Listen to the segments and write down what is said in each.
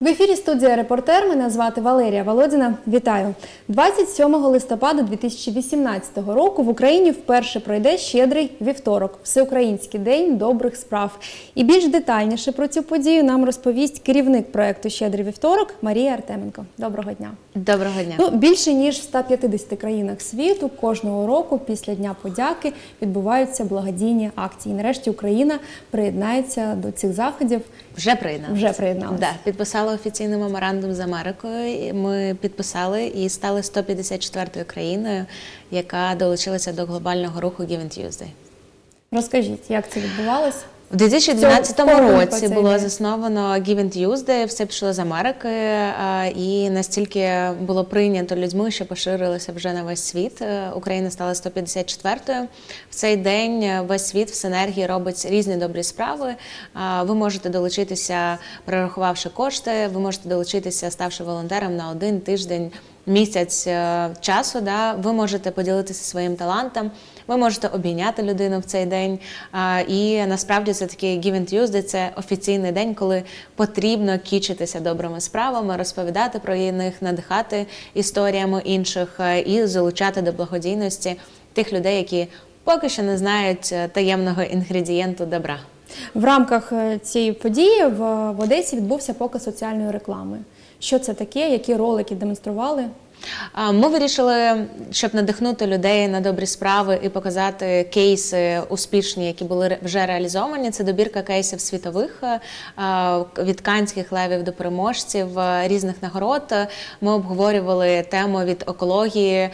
ефірі студія «Репортер». Мене звати Валерія Володіна. Вітаю! 27 листопада 2018 року в Україні вперше пройде «Щедрий вівторок» – Всеукраїнський день добрих справ. І більш детальніше про цю подію нам розповість керівник проєкту «Щедрий вівторок» Марія Артеменко. Доброго дня! Доброго дня! Більше ніж в 150 країнах світу кожного року після Дня подяки відбуваються благодійні акції. Нарешті Україна приєднається до цих заходів. Вже приєдналася. Да, підписали офіційний меморандум з Америкою. Ми підписали і стали 154-ю країною, яка долучилася до глобального руху Giving Tuesday. Розкажіть, як це відбувалося? У 2012 році було засновано Giving Tuesday, все пішло з Америки, і настільки було прийнято людьми, що поширилося вже на весь світ. Україна стала 154-ю. В цей день весь світ в синергії робить різні добрі справи. Ви можете долучитися, перерахувавши кошти, ви можете долучитися, ставши волонтером на один тиждень, місяць часу, ви можете поділитися своїм талантом, ви можете обійняти людину в цей день. І насправді це такий Giving Tuesday, це офіційний день, коли потрібно кічитися добрими справами, розповідати про них, надихати історіями інших і залучати до благодійності тих людей, які поки що не знають таємного інгредієнту добра. В рамках цієї події в Одесі відбувся показ соціальної реклами. Що це таке? Які ролики демонстрували? Ми вирішили, щоб надихнути людей на добрі справи і показати кейси успішні, які були вже реалізовані. Це добірка кейсів світових, від Каннських левів до переможців різних нагород. Ми обговорювали тему від екології,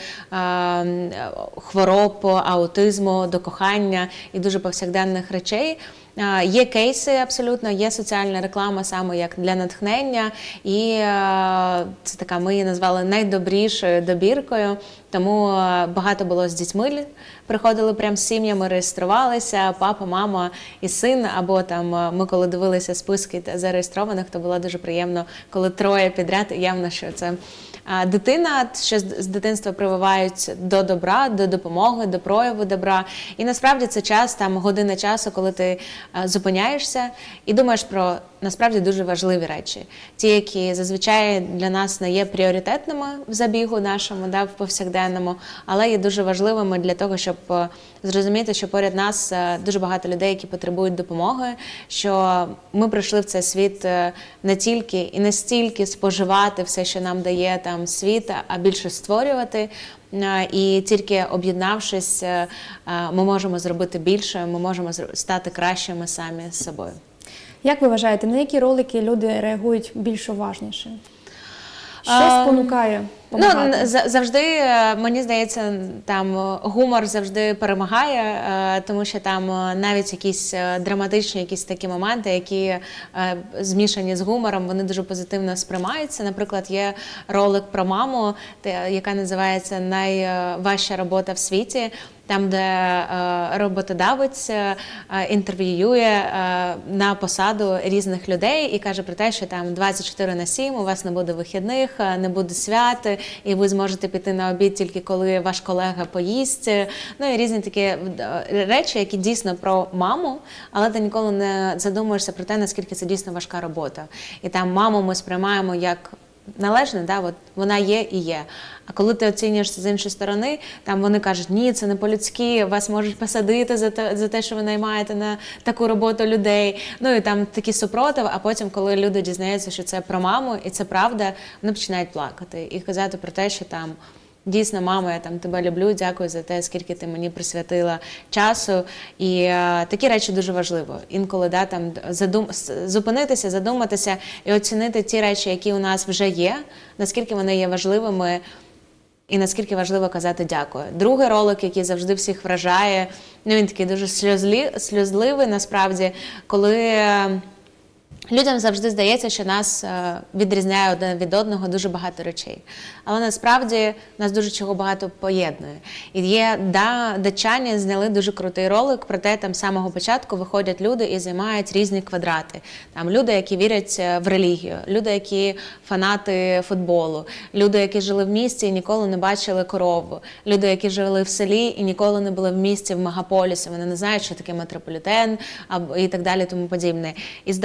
хвороб, аутизму до кохання і дуже повсякденних речей. Є кейси абсолютно, є соціальна реклама саме як для натхнення, і це така, ми її назвали найдобрішою добіркою, тому багато було з дітьми, приходили прямо з сім'ями, реєструвалися, папа, мама і син, або там ми коли дивилися списки зареєстрованих, то було дуже приємно, коли троє підряд, і явно, що це дитина, що з дитинства прививають до добра, до допомоги, до прояву добра. І насправді це час, там година часу, коли ти зупиняєшся і думаєш про насправді дуже важливі речі. Ті, які зазвичай для нас не є пріоритетними в забігу нашому, в повсякденному, але є дуже важливими для того, щоб зрозуміти, що поряд нас дуже багато людей, які потребують допомоги, що ми прийшли в цей світ не тільки і не стільки споживати все, що нам дає там світ, а більше створювати. І тільки об'єднавшись, ми можемо зробити більше, ми можемо стати кращими самі з собою. Як ви вважаєте, на які ролики люди реагують більш уважніше? Що спонукає допомагати? Завжди, мені здається, там гумор завжди перемагає, тому що там навіть якісь драматичні якісь такі моменти, які змішані з гумором, вони дуже позитивно сприймаються. Наприклад, є ролик про маму, яка називається «Найважча робота в світі», там, де роботодавець інтерв'ює на посаду різних людей і каже про те, що там 24/7 у вас не буде вихідних, не буде свят, і ви зможете піти на обід тільки коли ваш колега поїсть. Ну і різні такі речі, які дійсно про маму, але ти ніколи не задумуєшся про те, наскільки це дійсно важка робота. І там маму ми сприймаємо як належне, от вона є і є. А коли ти оцінюєшся з іншої сторони, там вони кажуть, ні, це не по-людськи, вас можуть посадити за те, що ви наймаєте на таку роботу людей. Ну і там такі супротив, а потім, коли люди дізнаються, що це про маму, і це правда, вони починають плакати і казати про те, що там дійсно, мамо, я там тебе люблю, дякую за те, скільки ти мені присвятила часу. І такі речі дуже важливо. Інколи там зупинитися, задуматися і оцінити ті речі, які у нас вже є, наскільки вони є важливими і наскільки важливо казати дякую. Другий ролик, який завжди всіх вражає, він такий дуже сльозливий насправді, коли людям завжди здається, що нас відрізняє один від одного дуже багато речей. Але насправді нас дуже чого багато поєднує. І є, датчані зняли дуже крутий ролик, проте там з самого початку виходять люди і займають різні квадрати. Там люди, які вірять в релігію, люди, які фанати футболу, люди, які жили в місті і ніколи не бачили корову, люди, які жили в селі і ніколи не були в місті, в мегаполісі, вони не знають, що таке метрополітен і так далі, тому подібне. І здавалося,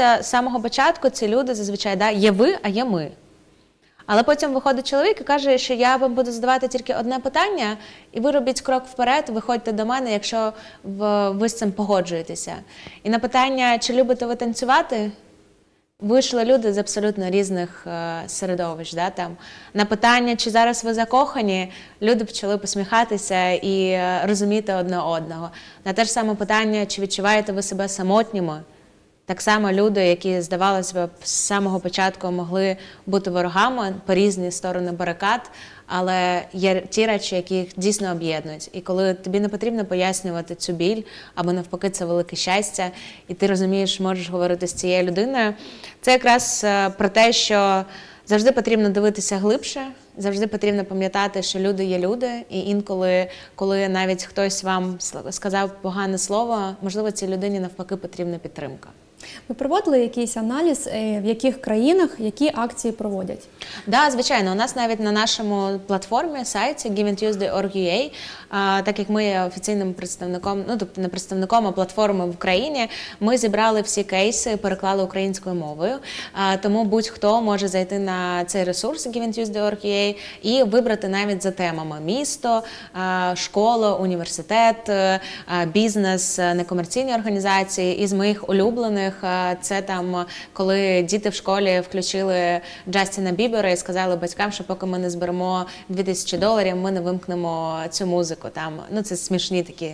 починається з самого початку, ці люди зазвичай, да, є ви, а є ми. Але потім виходить чоловік і каже, що я вам буду задавати тільки одне питання, і ви робіть крок вперед, виходьте до мене, якщо ви з цим погоджуєтеся. І на питання, чи любите ви танцювати, вийшли люди з абсолютно різних середовищ. Да, там. На питання, чи зараз ви закохані, люди почали посміхатися і розуміти одне одного. На те ж саме питання, чи відчуваєте ви себе самотніми, так само люди, які, здавалося б, з самого початку могли бути ворогами по різні сторони барикад, але є ті речі, які їх дійсно об'єднують. І коли тобі не потрібно пояснювати цю біль, або навпаки це велике щастя, і ти розумієш, можеш говорити з цією людиною, це якраз про те, що завжди потрібно дивитися глибше, завжди потрібно пам'ятати, що люди є люди, і інколи, коли навіть хтось вам сказав погане слово, можливо, цій людині навпаки потрібна підтримка. Ви проводили якийсь аналіз, в яких країнах які акції проводять? Да, звичайно. У нас навіть на нашому платформі, сайті givingtuesday.org.ua, так як ми є офіційним представником, ну тобто не представником, а платформи в Україні, ми зібрали всі кейси, переклали українською мовою. Тому будь-хто може зайти на цей ресурс givingtuesday.org.ua і вибрати навіть за темами: місто, школа, університет, бізнес, некомерційні організації. Із моїх улюблених це там, коли діти в школі включили Джастіна Бібера і сказали батькам, що поки ми не зберемо $2000, ми не вимкнемо цю музику. Там, ну, це смішні такі.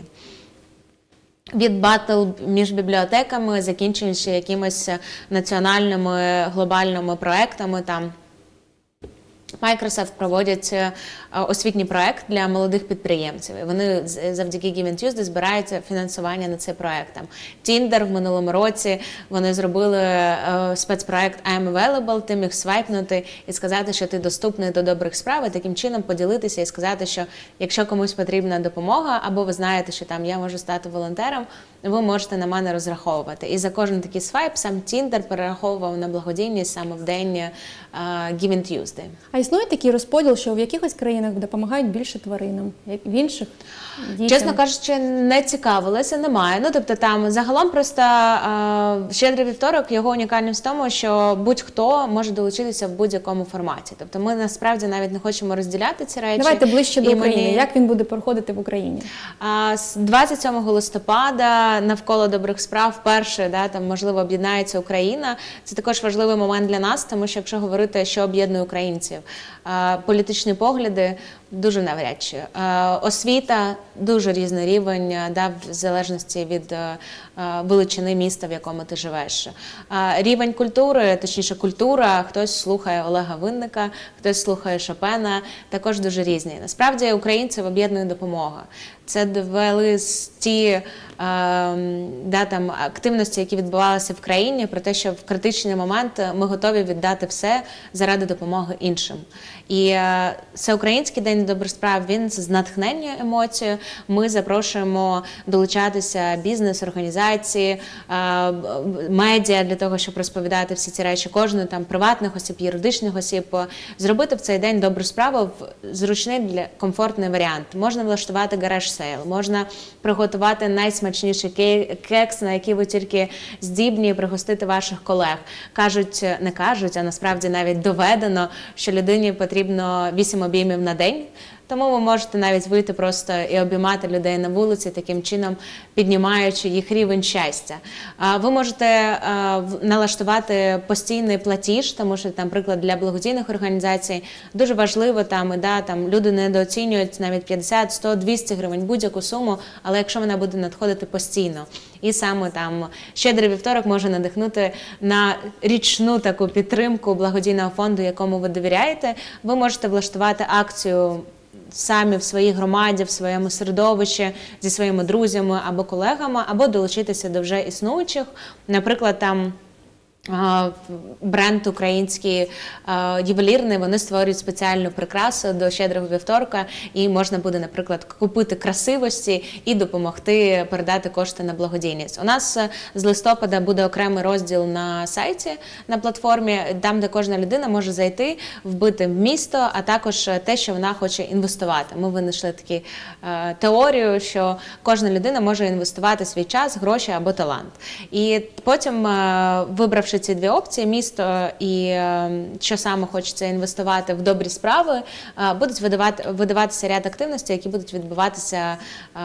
Від батл між бібліотеками, закінчуючи якимись національними глобальними проектами. Там Microsoft проводять освітній проект для молодих підприємців. І вони завдяки Giving Tuesday збирають фінансування на цей проект. Там Tinder в минулому році вони зробили спецпроект I'm Available, ти міг свайпнути і сказати, що ти доступний до добрих справ, і таким чином поділитися і сказати, що якщо комусь потрібна допомога, або ви знаєте, що там я можу стати волонтером, ви можете на мене розраховувати. І за кожен такий свайп сам Tinder перераховував на благодійність саме в день Giving Tuesday. А існує такий розподіл, що в якихось країнах допомагають більше тваринам, в інших дітям? Чесно кажучи, не цікавилася, немає. Ну, тобто там загалом просто «Щедрий вівторок», його унікальність в тому, що будь-хто може долучитися в будь-якому форматі. Тобто ми насправді навіть не хочемо розділяти ці речі. Давайте ближче до України. Як він буде проходити в Україні? З 27 листопада навколо добрих справ вперше, да, там, можливо, об'єднається Україна. Це також важливий момент для нас, тому що якщо говорити, що об'єднує українців, політичні погляди дуже навряд чи. Освіта дуже різний рівень, да, в залежності від величини міста, в якому ти живеш. Рівень культури, точніше культура, хтось слухає Олега Винника, хтось слухає Шопена, також дуже різні. Насправді українців об'єднує допомога. Це довели ті да, там, активності, які відбувалися в країні, про те, що в критичний момент ми готові віддати все заради допомоги іншим. І Всеукраїнський день добрих справ, він з натхнення емоцією. Ми запрошуємо долучатися бізнес, організації, медіа для того, щоб розповідати всі ці речі, кожної там приватних осіб, юридичних осіб, зробити в цей день добру справу в зручний для комфортний варіант. Можна влаштувати гараж-сейл, можна приготувати найсмачніший кекс, на який ви тільки здібні, пригостити ваших колег. Кажуть, не кажуть, а насправді навіть доведено, що людині потрібно 8 обіймів на день. Тому ви можете навіть вийти просто і обіймати людей на вулиці, таким чином піднімаючи їх рівень щастя. Ви можете налаштувати постійний платіж, тому що, наприклад, для благодійних організацій дуже важливо, там люди недооцінюють навіть 50, 100, 200 гривень, будь-яку суму, але якщо вона буде надходити постійно. І саме там «Щедрий вівторок» може надихнути на річну таку підтримку благодійного фонду, якому ви довіряєте. Ви можете влаштувати акцію самі в своїй громаді, в своєму середовищі, зі своїми друзями або колегами, або долучитися до вже існуючих. Наприклад, там бренд український ювелірний, вони створюють спеціальну прикрасу до щедрого вівторка, і можна буде, наприклад, купити красивості і допомогти передати кошти на благодійність. У нас з листопада буде окремий розділ на сайті, на платформі, там, де кожна людина може зайти, вбити місто, а також те, що вона хоче інвестувати. Ми винайшли таку теорію, що кожна людина може інвестувати свій час, гроші або талант. І потім, вибравши ці дві опції, місто і що саме хочеться інвестувати в добрі справи, будуть видаватися ряд активностей, які будуть відбуватися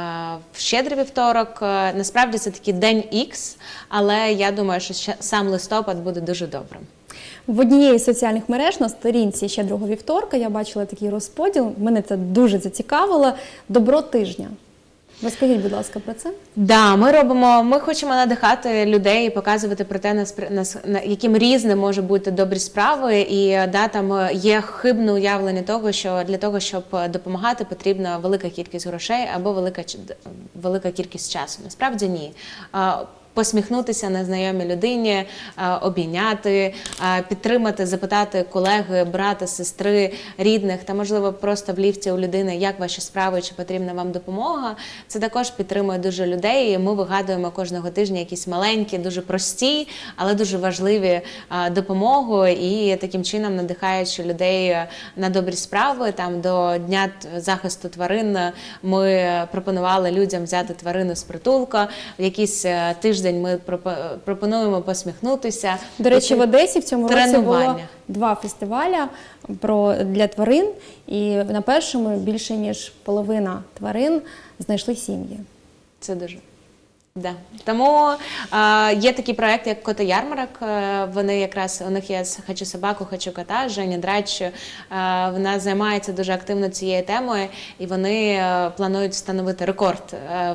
в щедрий вівторок. Насправді це такий день Х, але я думаю, що сам листопад буде дуже добрим. В однієї з соціальних мереж на сторінці щедрого вівторка я бачила такий розподіл, мене це дуже зацікавило, добро тижня. Розкажіть, будь ласка, про це. Да, ми хочемо надихати людей і показувати про те, яким різним може бути добрі справи, і там є хибне уявлення того, що для того, щоб допомагати, потрібна велика кількість грошей або велика кількість часу. Насправді ні. Посміхнутися незнайомій людині, обійняти, підтримати, запитати колеги, брата, сестри, рідних та, можливо, просто в ліфті у людини, як ваші справи, чи потрібна вам допомога. Це також підтримує дуже людей. І ми вигадуємо кожного тижня якісь маленькі, дуже прості, але дуже важливі допомоги. І таким чином, надихаючи людей на добрі справи, там до Дня захисту тварин ми пропонували людям взяти тварину з притулка. В якийсь тиждень ми пропонуємо посміхнутися. До речі, в Одесі в цьому році було 2 фестиваля для тварин, і на першому більше ніж половина тварин знайшли сім'ї. Це дуже. Да. Тому є такий проект, як «Котоярмарок». Вони якраз, у них є «Хочу собаку, хочу кота», Женя Драч, вона займається дуже активно цією темою, і вони планують встановити рекорд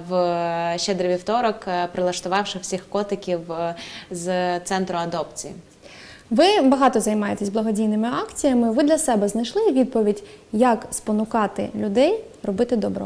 в щедрий вівторок, прилаштувавши всіх котиків з центру адопції. Ви багато займаєтесь благодійними акціями. Ви для себе знайшли відповідь, як спонукати людей робити добро?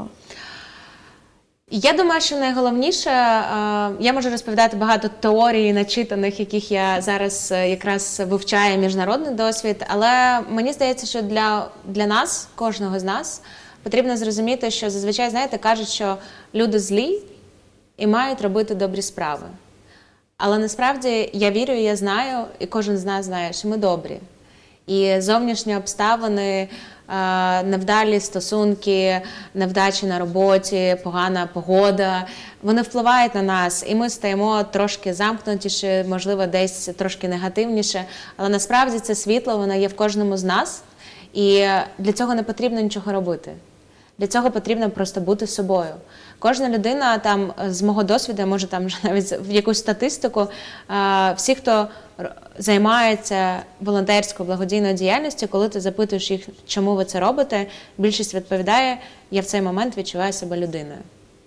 Я думаю, що найголовніше, я можу розповідати багато теорій начитаних, яких я зараз якраз вивчаю міжнародний досвід, але мені здається, що для нас, кожного з нас, потрібно зрозуміти, що зазвичай, знаєте, кажуть, що люди злі і мають робити добрі справи. Але насправді я вірю, я знаю, і кожен з нас знає, що ми добрі. І зовнішні обставини, невдалі стосунки, невдачі на роботі, погана погода, вони впливають на нас, і ми стаємо трошки замкнутіше, можливо, десь трошки негативніше, але насправді це світло, воно є в кожному з нас, і для цього не потрібно нічого робити. Для цього потрібно просто бути собою. Кожна людина, там, з мого досвіду, я можу там навіть в якусь статистику, всі, хто займається волонтерською, благодійною діяльністю, коли ти запитуєш їх, чому ви це робите, більшість відповідає, я в цей момент відчуваю себе людиною.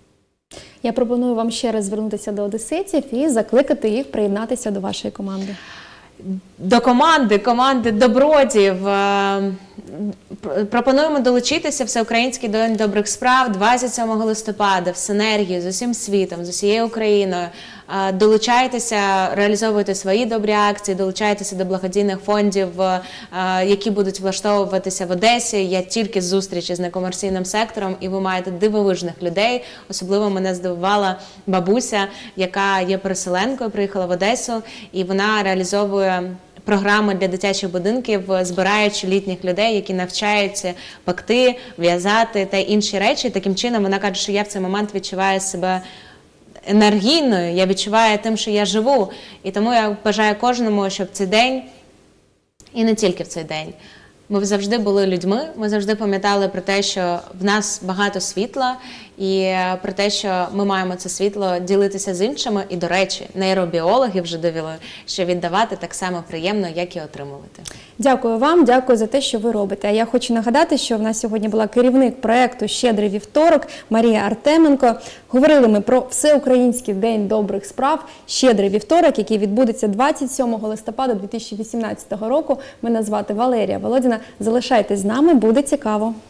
Я пропоную вам ще раз звернутися до одеситів і закликати їх приєднатися до вашої команди. До команди добродіїв. Пропонуємо долучитися Всеукраїнський день добрих справ 27 листопада в синергії з усім світом, з усією Україною. Долучайтеся, реалізовуйте свої добрі акції, долучайтеся до благодійних фондів, які будуть влаштовуватися в Одесі. Я тільки з зустрічі з некомерційним сектором, і ви маєте дивовижних людей. Особливо мене здивувала бабуся, яка є переселенкою, приїхала в Одесу, і вона реалізовує програми для дитячих будинків, збираючи літніх людей, які навчаються пекти, в'язати та інші речі. Таким чином вона каже, що я в цей момент відчуваю себе енергійною, я відчуваю тим, що я живу. І тому я бажаю кожному, щоб цей день, і не тільки в цей день, ми завжди були людьми, ми завжди пам'ятали про те, що в нас багато світла, і про те, що ми маємо це світло ділитися з іншими. І, до речі, нейробіологи вже довели, що віддавати так само приємно, як і отримувати. Дякую вам, дякую за те, що ви робите. А я хочу нагадати, що в нас сьогодні була керівник проєкту «Щедрий вівторок» Марія Артеменко. Говорили ми про Всеукраїнський день добрих справ «Щедрий вівторок», який відбудеться 27 листопада 2018 року. Мене звати Валерія Володіна. Залишайтесь з нами, буде цікаво.